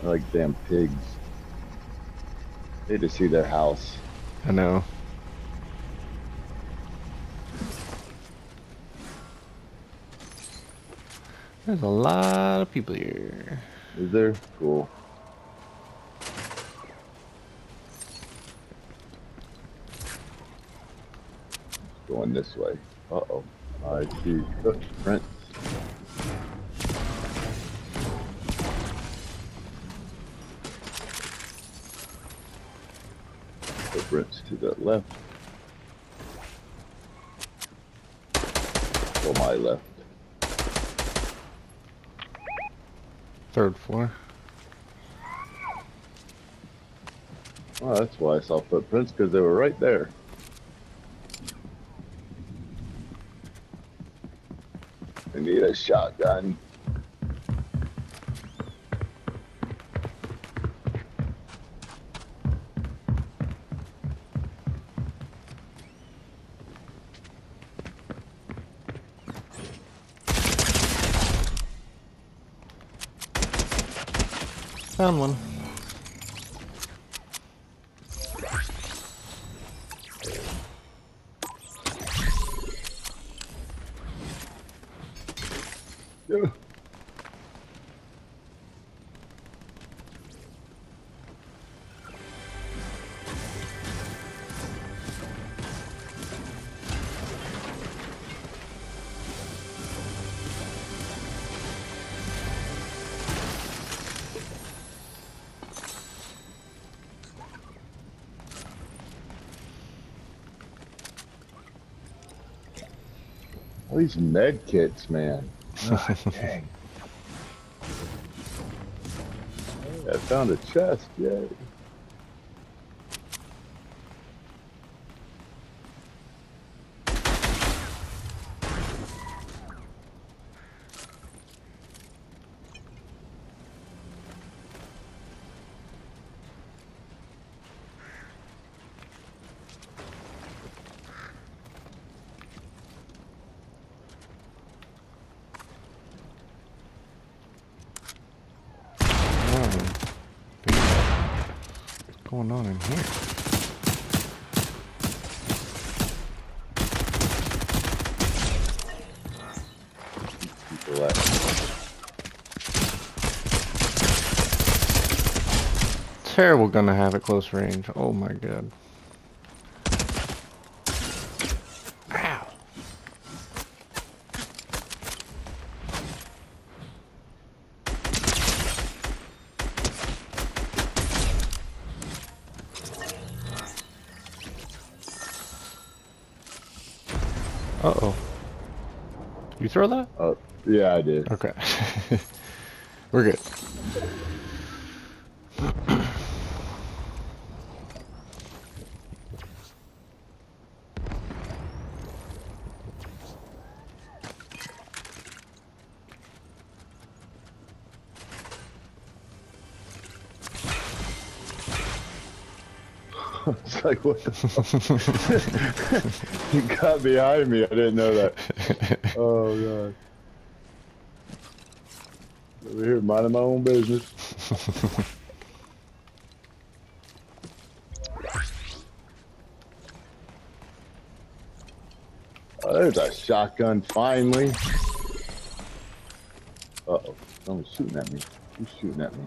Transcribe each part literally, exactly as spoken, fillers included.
They're like damn pigs. They just see their house. I know. There's a lot of people here. Is there? Cool. Going this way. Uh oh. I see footprints. Footprints to the left. To my left. Third floor. Oh, that's why I saw footprints, because they were right there. I need a shotgun. Found one. Yeah. All these med kits, man. Ah, dang. Hey, I found a chest, yay. What's going on in here? People at Terrible gonna have at close range. Oh my god. Ow. Uh-oh. You throw that? Oh, yeah, I did. Okay. We're good. It's like, what the fuck? You got behind me. I didn't know that. Oh, God. Over here, minding my own business. Oh, there's a shotgun, finally. Uh-oh. Someone's shooting at me. Who's shooting at me?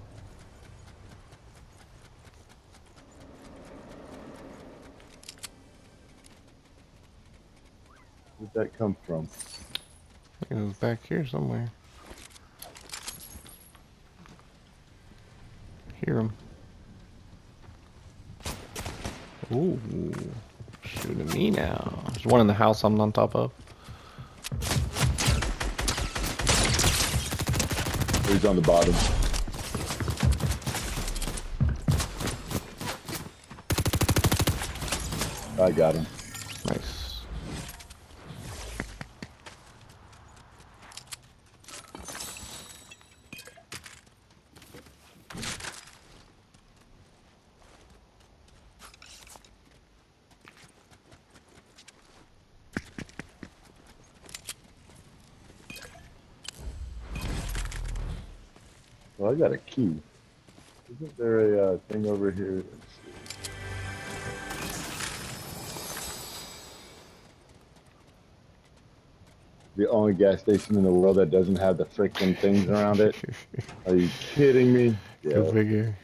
Where'd that come from? It was back here somewhere. Hear him. Ooh. Shooting me now. There's one in the house I'm on top of. He's on the bottom. I got him. Nice. Well, I got a key. Isn't there a uh, thing over here? Let's see. The only gas station in the world that doesn't have the freaking things around it. Are you kidding me? Go Yeah. figure.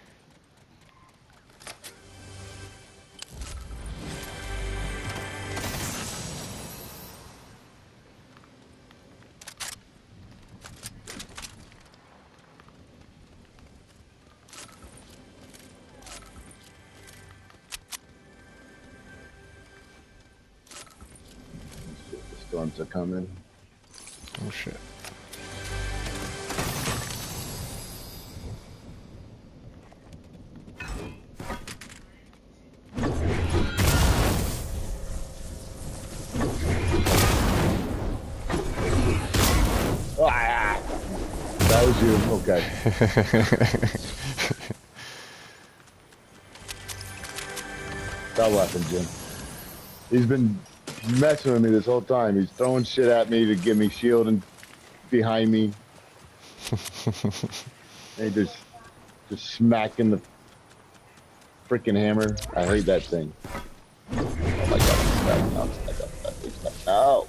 Shit, the storms are coming. Oh shit. Ah, that was you. Okay. Stop laughing, Jim. He's been messing with me this whole time. He's throwing shit at me to give me shield and behind me. And he just, just smacking the freaking hammer. I hate that thing. Oh my god, I'm stuck. I'm stuck. I'm stuck. I'm stuck. No.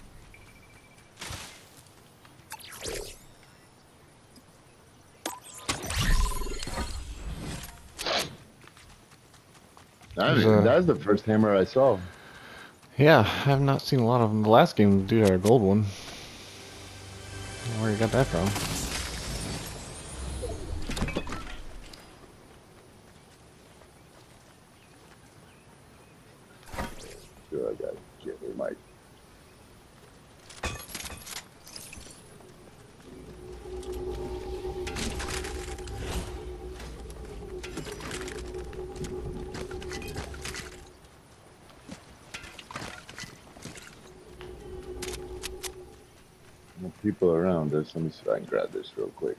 That is, There's a- that's the first hammer I saw. Yeah, I have not seen a lot of them. The last game, the dude had a gold one. Where you got that from? Sure, I gotta get me my. No people around us. Let me see if I can grab this real quick.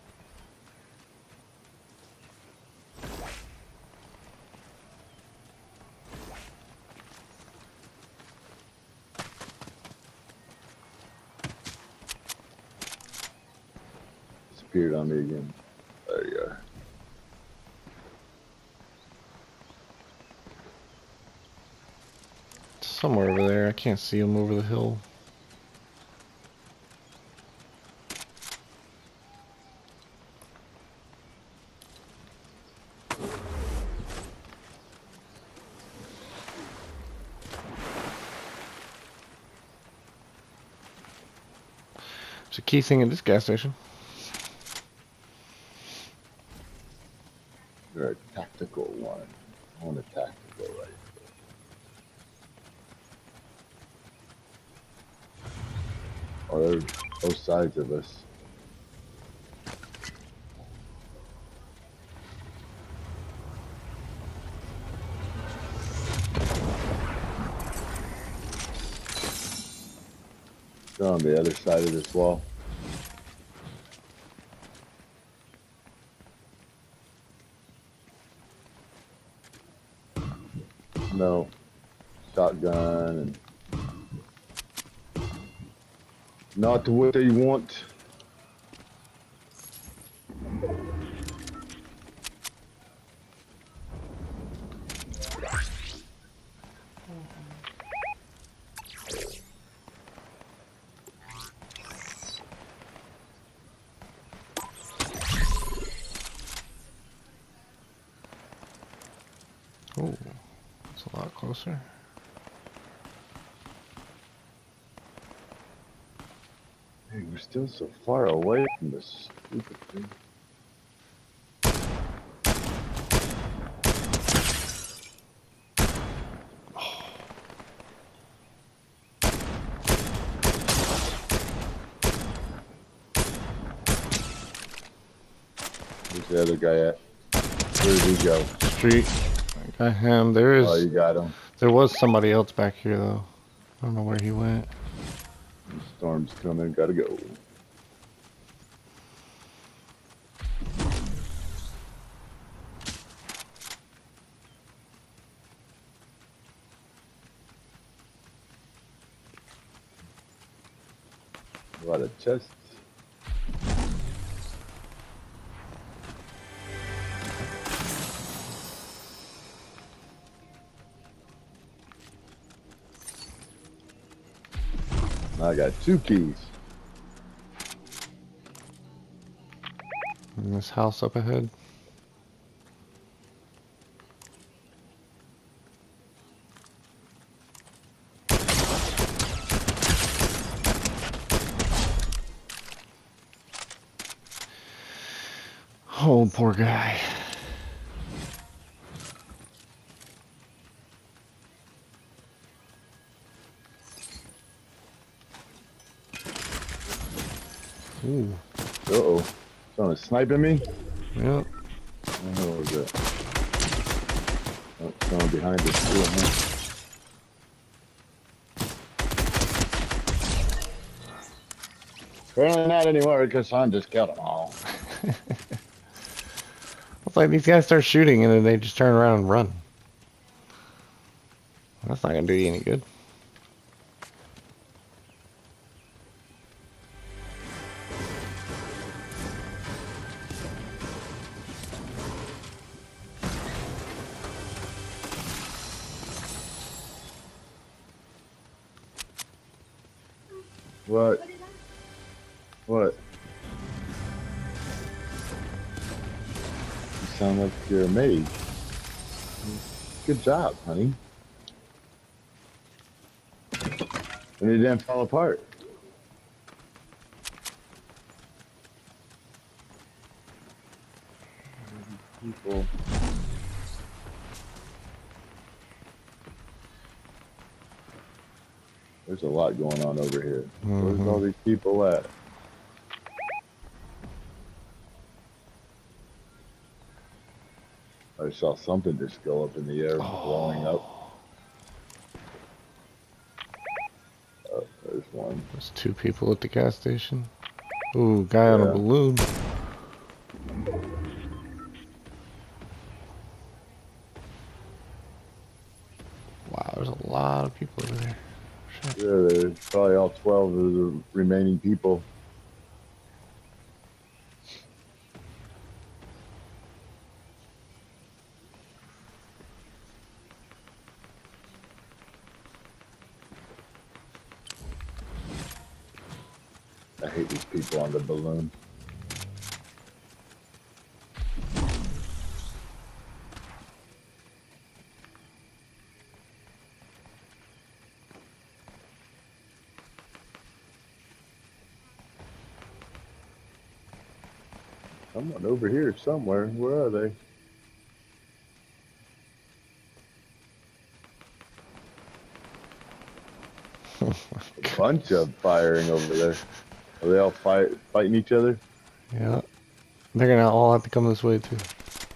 Disappeared on me again. There you are. Somewhere over there. I can't see him over the hill. There's a key thing at this gas station. You're a tactical one. I want a tactical right. Oh, they're both sides of us. They're on the other side of this wall. No. Shotgun and not what they want. Oh, it's a lot closer. Hey, we're still so far away from this stupid thing. Where's the other guy at? Where did he go? Street. I got him. There is. Oh, you got him. There was somebody else back here though. I don't know where he went. The storm's coming. Gotta go. A lot of chests. I got two keys. In this house up ahead. Oh, poor guy. Ooh. Uh-oh. Someone sniping me? Yep. What was it? Oh, someone behind us too, huh? Apparently not anymore because Son just killed them all. It's like these guys start shooting and then they just turn around and run. That's not gonna do you any good. What? What? You sound like you're a mage. Good job, honey. And it didn't fall apart. People. There's a lot going on over here. Mm-hmm. Where's all these people at? I saw something just go up in the air, oh. blowing up. Oh, there's one. There's two people at the gas station. Ooh, guy yeah. on a balloon. Wow, there's a lot of people over there. Shit. Yeah, there's probably all twelve of the remaining people. I hate these people on the balloon. Someone over here somewhere. Where are they? A bunch of firing over there. Are they all fight, fighting each other? Yeah. They're gonna all have to come this way too.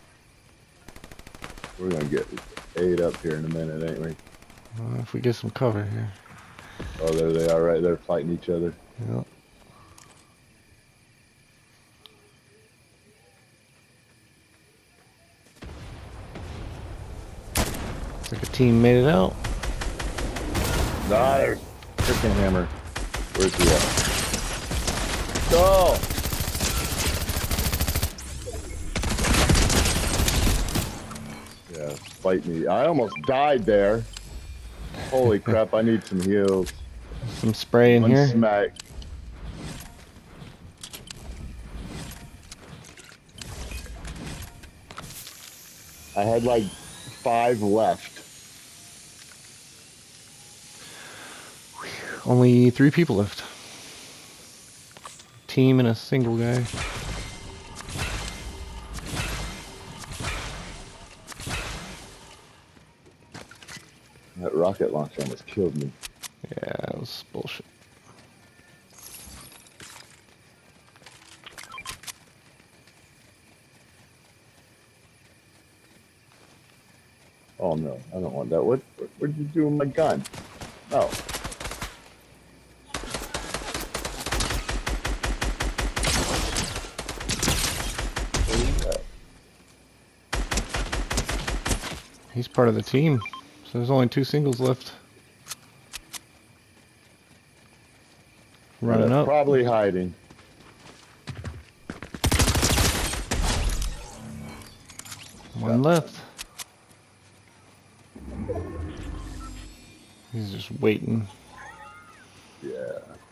We're gonna get ate up here in a minute, ain't we? Uh, if we get some cover here. Oh, there they are right there fighting each other. Yeah. Looks like a team made it out. Nah, there's freaking hammer. Where's he at? Go! Yeah, fight me. I almost died there. Holy crap, I need some heals. Some spray in One here. Smack. I had like five left. Only three people left. Team and a single guy. That rocket launcher almost killed me. Yeah, that was bullshit. Oh no, I don't want that. What, what, what did you do with my gun? No. He's part of the team, so there's only two singles left. Running yeah, up. Probably hiding. One left. He's just waiting. Yeah.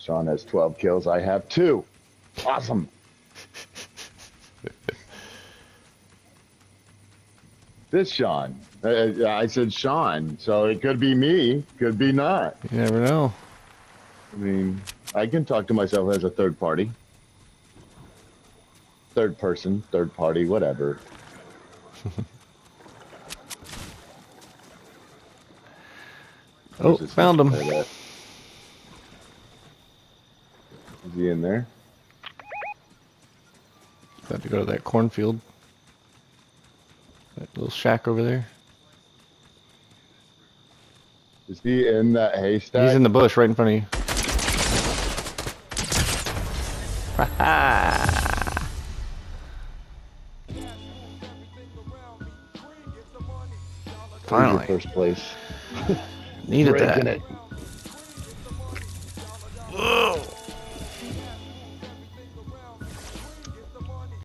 Sean has twelve kills. I have two. Awesome. This Sean. Uh, I said Sean, so it could be me, could be not. You never know. I mean, I can talk to myself as a third party. Third person, third party, whatever. Oh, found him. Is he in there? Got to go to that cornfield. That little shack over there. Is he in that haystack? He's in the bush right in front of you. Finally. First place. Needed Breaking that. it.